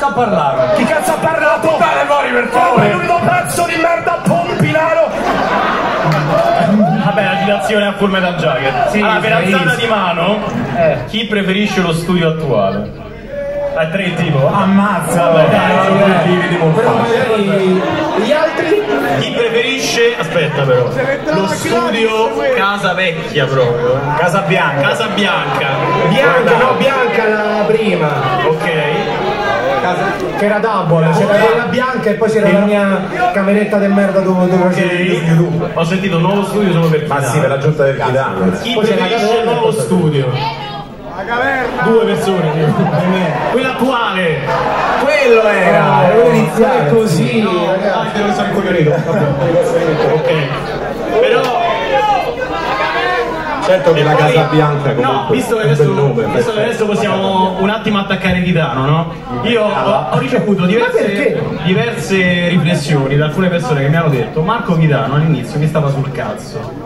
cazzo ha parlato? Chi cazzo ha parlato? Puttane fuori per favore! L'unico pezzo di merda pompilano! Vabbè, la citazione a Full Metal Jacket. Sì, allora, per sì, alzata sì. di mano, chi preferisce lo studio attuale? A tre tipo? Ammazza, vabbè, Però magari gli altri? Chi preferisce, aspetta però, lo studio Casa Vecchia proprio. Casa Bianca. Casa Bianca. Bianca, no, Bianca la prima. Ok. Che era double, c'era quella bianca e poi c'era la mia cameretta del merda dove facevo i video su YouTube. Ho sentito nuovo studio solo per Ma sì, per la giunta del Chidano. chi Poi c'è la preferisce il caverna e nuovo poi- studio? La caverna! Due persone, quello attuale. Quello era! Iniziale così, Ah, devo essere incoglionito. Ok. Però Certo che la Casa Bianca no, comunque visto che è un bel nome. visto che adesso possiamo un attimo attaccare Titano, no? Io ho ricevuto diverse riflessioni da alcune persone che mi hanno detto Marco Titano all'inizio mi stava sul cazzo.